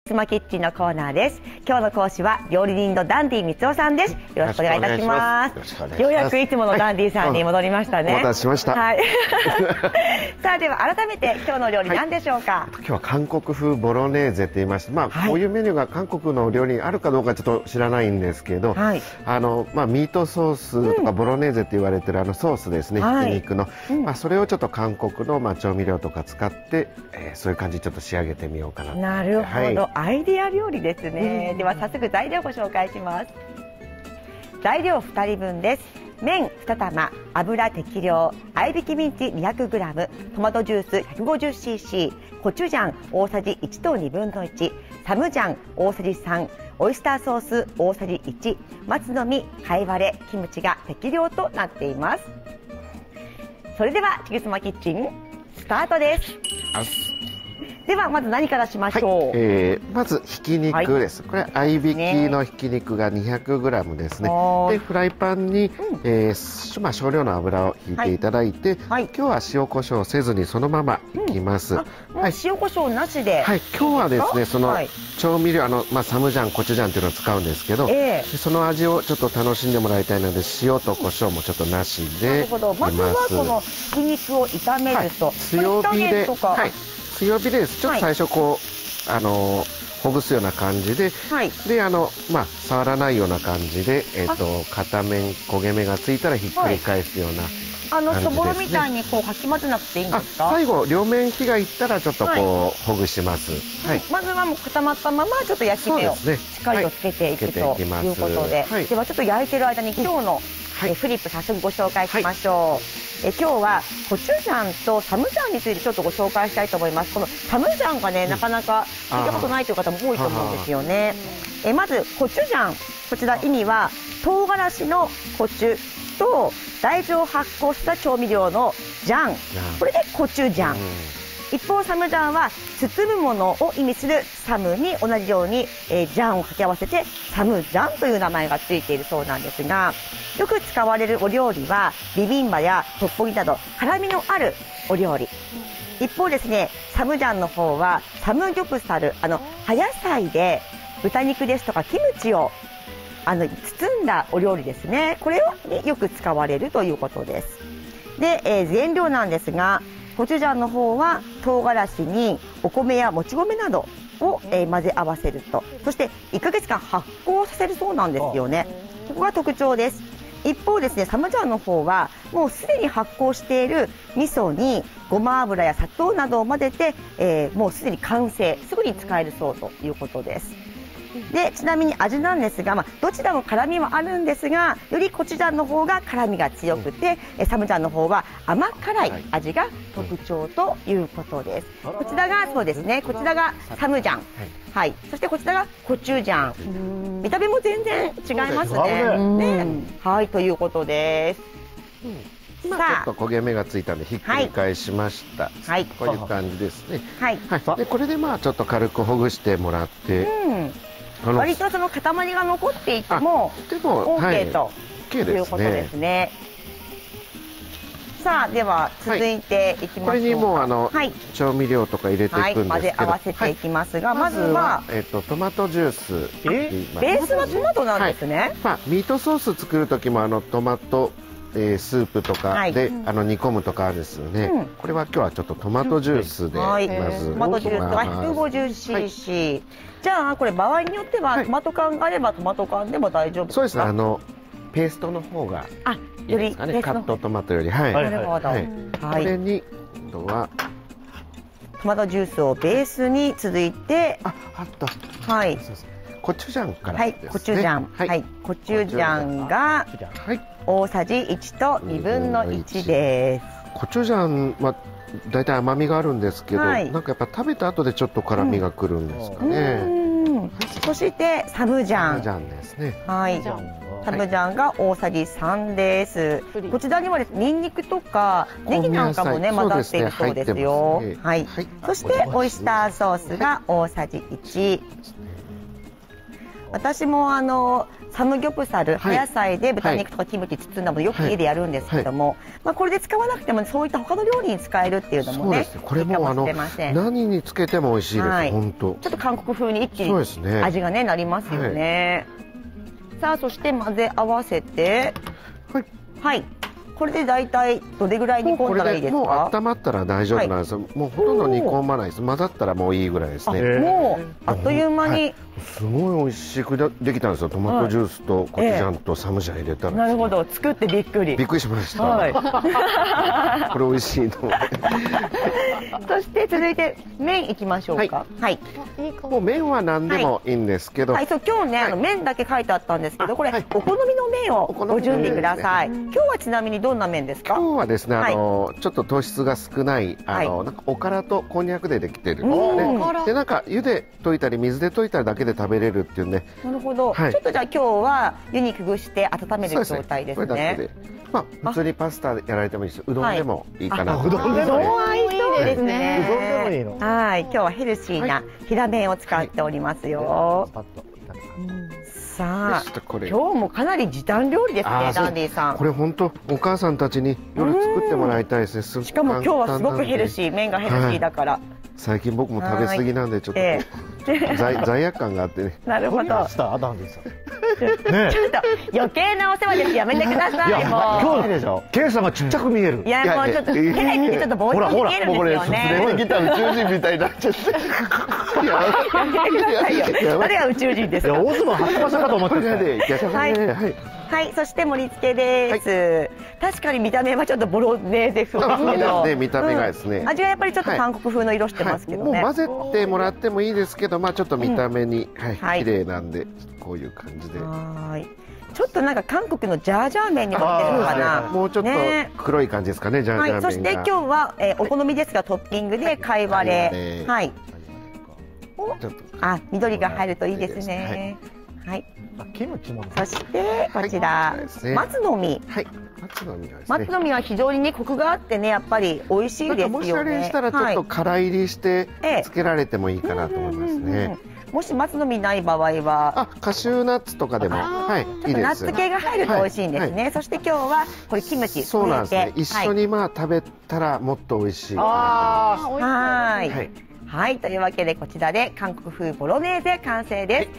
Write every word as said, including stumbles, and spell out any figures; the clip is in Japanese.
妻キッチンのコーナーです。今日の講師は料理人のダンディ光雄さんです。よろしくお願いいたします。ようやくいつものダンディさんに戻りましたね。 お待たせしました。 はい。さあでは改めて今日の料理何でしょうか。はい、 今日は韓国風ボロネーゼって言いまして、まあ、はい、こういうメニューが韓国の料理にあるかどうかちょっと知らないんですけど、はい、あのまあミートソースとかボロネーゼって言われてるあのソースですね、ひき肉の、うん、まあそれをちょっと韓国のまあ調味料とか使って、えー、そういう感じでちょっと仕上げてみようかな。 なるほど、はい、アイデア料理ですね。では早速材料をご紹介します。材料ふたりぶんです。麺に玉、油適量、合いびきミンチ にひゃくグラム、トマトジュース ひゃくごじゅうシーシー、コチュジャン大さじいちとにぶんのいち、サムジャン大さじさん、オイスターソース大さじいち、松の実、貝割れ、キムチが適量となっています。それではちぐすまキッチンスタートです。ではまず何からしましょう。はい、 えー、まずひき肉です。はい、これ合いびきのひき肉が にひゃくグラム ですね。でフライパンに、うん、えー、まあ少量の油を引いていただいて、はい、今日は塩コショウせずにそのままいきます。うん、 はい、塩コショウなしで。 はい、今日はですねその調味料、あのまあサムジャンコチュジャンっていうのを使うんですけど、えー、その味をちょっと楽しんでもらいたいので塩とコショウもちょっとなしで。なるほど。 まずはこのひき肉を炒めると、はい、 強火で。はい、強火です。ちょっと最初こう、はい、あのほぐすような感じで、はい、であのまあ触らないような感じで、えっ、ー、と片面焦げ目がついたらひっくり返すような、はい、 あのそぼろみたいにこうかき混ぜなくていいんですか。 最後両面火がいったらちょっとこう、はい、ほぐします。 はい、まずはもう固まったままちょっと焼き目をしっかりとつけていく、ね、はい、ということで、はい、ではちょっと焼いてる間に今日の、はい、えフリップ早速ご紹介しましょう。はい、え今日はコチュジャンとサムジャンについてちょっとご紹介したいと思います。このサムジャンがね、うん、なかなか聞いたことないという方も多いと思うんですよね。えまずコチュジャン、こちら意味は唐辛子のコチュと大豆を発酵した調味料のジャン、これでコチュジャン。一方サムジャンは包むものを意味するサムに同じように、えー、ジャンを掛け合わせてサムジャンという名前がついているそうなんですが、よく使われるお料理はビビンバやトッポギなど辛みのあるお料理。一方ですね、サムジャンの方はサムギョプサル、あの葉野菜で豚肉ですとかキムチをあの包んだお料理ですね。これをよく使われるということです。で、えー、原料なんですが、コチュジャンの方は唐辛子にお米やもち米などを、えー、混ぜ合わせると、そしていっかげつかん発酵させるそうなんですよね。ここが特徴です。一方ですね、サムジャンの方はもうすでに発酵している味噌にごま油や砂糖などを混ぜて、えー、もうすでに完成、すぐに使えるそうということです。でちなみに味なんですが、まあ、どちらも辛みはあるんですが、よりコチュジャンの方が辛みが強くて、うん、サムジャンの方は甘辛い味が特徴ということです。はい、こちらがそうですね、こちらがサムジャン、はい、はい、そしてこちらがコチュジャン。見た目も全然違いますね。ね、はい、ということです。 うん、今ちょっと焦げ目がついたんでひっくり返しました。はい、こういう感じですね。はい、はい、でこれでまあちょっと軽くほぐしてもらって。うん、 割とその塊が残っていても OK ということですね。さあでは続いていきましょうか。 これにもうあの調味料とか入れていくんですけど、 混ぜ合わせていきますが、まずはえっとトマトジュース。 ベースはトマトなんですね。 まあミートソース作る時もあのトマトえー、スープとかで、はい、あの煮込むとかあるんですよね。うん、これは今日はちょっとトマトジュースで、はい、まずトマトジュースはひゃくごじゅうシーシー、はい、じゃあこれ場合によってはトマト缶があればトマト缶でも大丈夫ですか。 そうですね、あのペーストの方がいいですかね、カットトマトより。はい、なるほど。はい、これに今度はトマトジュースをベースに続いて、 あ、あった。 はい。 コチュジャンからですね。はい、コチュジャン。はい、コチュジャンが大さじいちとにぶんのいちです。 コチュジャンはだいたい甘みがあるんですけど、はい、なんかやっぱ食べた後でちょっと辛みがくるんですかね。 うん、そしてサムジャン。 サムジャンですね。 はい。サムジャンが大さじさんです。こちらにはですね、ニンニクとかネギなんかもね混ざっているそうですよ。はい。そしてオイスターソースが大さじいち。 私もあのサムギョプサル、葉野菜で豚肉とかキムチ包んだものよく家でやるんですけども、まあこれで使わなくてもそういった他の料理に使えるっていうのもね、 これもあの何につけても美味しいです。本当。 ちょっと韓国風に一気に味がねなりますよね。さあそして混ぜ合わせて、はい。はい。これで大体どれぐらい煮込んだらいいですか？ もう温まったら大丈夫なんですよ。もうほとんど煮込まないです。混ざったらもういいぐらいですね。 もうあっという間に。 すごい美味しくできたんですよ。トマトジュースとコチュジャンとサムジャン入れたら。 なるほど。作ってびっくり。 びっくりしました。これ美味しいと思って。 そして続いて麺いきましょうか。はい。 もう麺は何でもいいんですけど。 はい。そう今日ねあの麺だけ書いてあったんですけど、これお好みの麺をご準備ください。今日はちなみにどんな麺ですか？ 今日はですねあのちょっと糖質が少ないあのなんかおからとこんにゃくでできてるんですね。でなんか湯で溶いたり水で溶いたりだけで食べれるっていうね。 なるほど。ちょっとじゃあ今日は湯にくぐして温める状態ですね。 まあ普通にパスタやられてもいいし、うどんでもいいかな。 うどんでもいいですね。うどんでもいいの。はい。今日はヘルシーな平麺を使っておりますよ。さあ今日もかなり時短料理ですね、ダンディさん。 これ本当お母さんたちに夜作ってもらいたいですね。 しかも今日はすごくヘルシー、麺がヘルシーだから。 最近僕も食べ過ぎなんでちょっと罪罪悪感があってね。 なるほど。 ダンディさん。 ちょっと余計なお世話です。やめてください。 今日でしょ。ケイさんがちっちゃく見える。 いやもうちょっとケイってちょっと棒に見えるんですよね。 連れてきた宇宙人みたいになっちゃって。 やめてくださいよ。誰が宇宙人ですか。 オズボン発売したかと思ってた。 はいはい、そして盛り付けです。確かに見た目はちょっとボロネーゼ風ですけど、 ね見た目がですね。 味はやっぱりちょっと韓国風の色してますけどね。 もう混ぜてもらってもいいですけど、まあちょっと見た目にはい綺麗なんでこういう感じで。 はい。ちょっとなんか韓国のジャージャー麺に似てるのかな。 もうちょっと黒い感じですかね、ジャージャー麺が。 はい。そして今日はお好みですがトッピングで貝割れ。はい。あ、緑が入るといいですね。はい。 キムチも。 そしてこちら松の実。 はい。松の実はですね。松の実は非常にねコクがあってねやっぱり美味しいですよね。 もしあれしたらちょっと辛入りしてつけられてもいいかなと思いますね。 もし松の実ない場合は、 あ、カシューナッツとかでもはいいいです。ナッツ系が入ると美味しいんですね。そして今日はこれキムチそうなんですね。一緒にまあ食べたらもっと美味しい。 はい。はい、というわけでこちらで韓国風ボロネーゼ完成です。